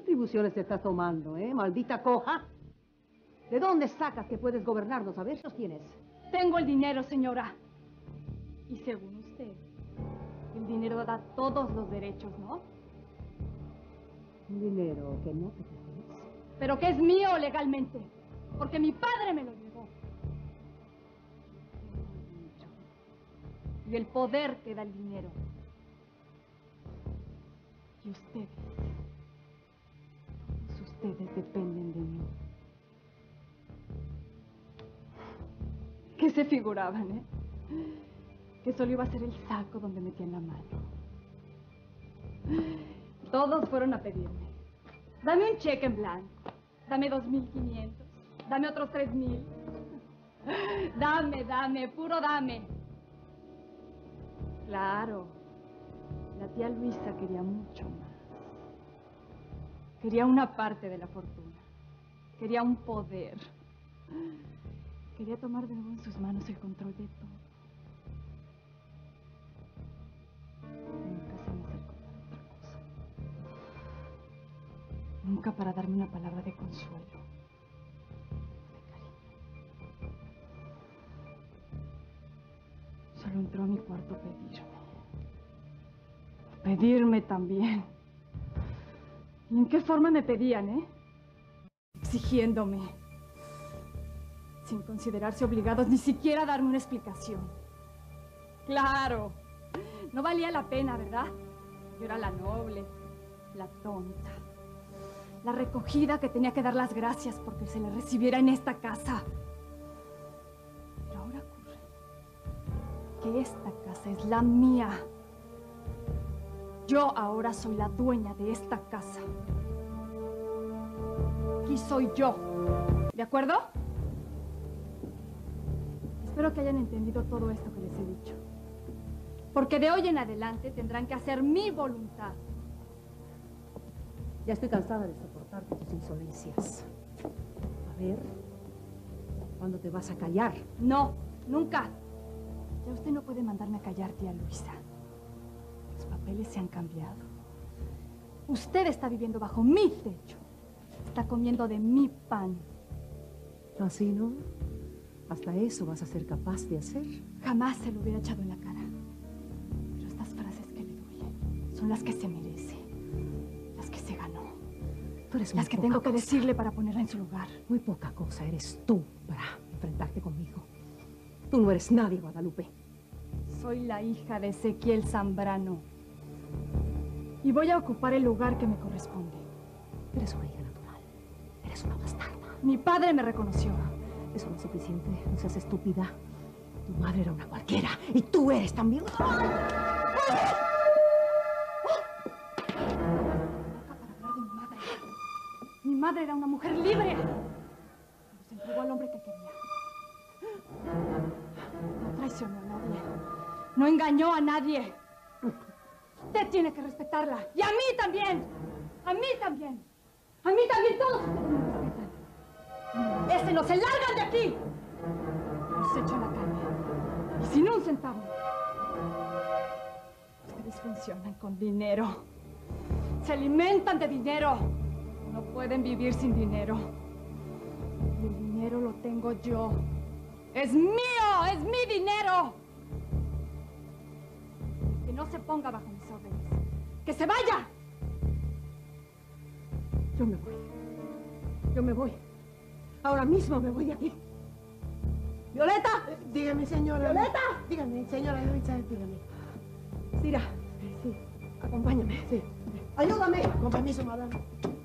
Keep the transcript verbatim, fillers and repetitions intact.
atribuciones te estás tomando, eh? Maldita coja. ¿De dónde sacas que puedes gobernarnos? A ver, ¿los tienes? Tengo el dinero, señora. Y según usted, el dinero da todos los derechos, ¿no? Un dinero que no te pertenece. Pero que es mío legalmente, porque mi padre me lo llevó. Y el poder que da el dinero. Y ustedes, todos ustedes dependen de mí. ¿Qué se figuraban, eh? Que solo iba a ser el saco donde metían la mano. Todos fueron a pedirme. Dame un cheque en blanco. Dame dos mil quinientos. Dame otros tres mil. Dame, dame, puro dame. Claro. La tía Luisa quería mucho más. Quería una parte de la fortuna. Quería un poder. Quería tomar de nuevo en sus manos el control de todo. Nunca se me acercó para otra cosa. Nunca para darme una palabra de consuelo, de cariño. Solo entró a mi cuarto a pedirme. A pedirme también. ¿Y en qué forma me pedían, eh? Exigiéndome. Sin considerarse obligados ni siquiera a darme una explicación. Claro. No valía la pena, ¿verdad? Yo era la noble, la tonta, la recogida que tenía que dar las gracias porque se le recibiera en esta casa. Pero ahora ocurre que esta casa es la mía. Yo ahora soy la dueña de esta casa. Aquí soy yo. ¿De acuerdo? Espero que hayan entendido todo esto que les he dicho. Porque de hoy en adelante tendrán que hacer mi voluntad. Ya estoy cansada de soportarte tus insolencias. A ver, ¿cuándo te vas a callar? No, nunca. Ya usted no puede mandarme a callar, tía Luisa. Los papeles se han cambiado. Usted está viviendo bajo mi techo. Está comiendo de mi pan. ¿Así no? ¿Hasta eso vas a ser capaz de hacer? Jamás se lo hubiera echado en la cara. Pero estas frases que le duelen son las que se merece. Las que se ganó. Tú eres las que tengo que decirle para ponerla en su lugar. Muy poca cosa eres tú para enfrentarte conmigo. Tú no eres nadie, Guadalupe. Soy la hija de Ezequiel Zambrano. Y voy a ocupar el lugar que me corresponde. Eres una hija natural. Eres una bastarda. Mi padre me reconoció. Eso no es suficiente. No seas estúpida. Tu madre era una cualquiera. Y tú eres también. ¡Ay! ¡Ay! Mi madre era una mujer libre. Pero se entregó al hombre que quería. No traicionó a nadie. No engañó a nadie. Usted tiene que respetarla. Y a mí también. A mí también. A mí también todos ustedes me respetan. ¡Ese no se largan de aquí! Los echo a la calle. Y sin un centavo. Ustedes funcionan con dinero. Se alimentan de dinero. No pueden vivir sin dinero. Y el dinero lo tengo yo. ¡Es mío! ¡Es mi dinero! Que no se ponga bajo mis órdenes. ¡Que se vaya! Yo me voy. Yo me voy. Ahora mismo me voy de aquí. ¡Violeta! Eh, dígame, señora. ¡Violeta! Dígame, señora Luisa, dígame. Cira, sí, acompáñame. Sí. Ayúdame. Con permiso, madame.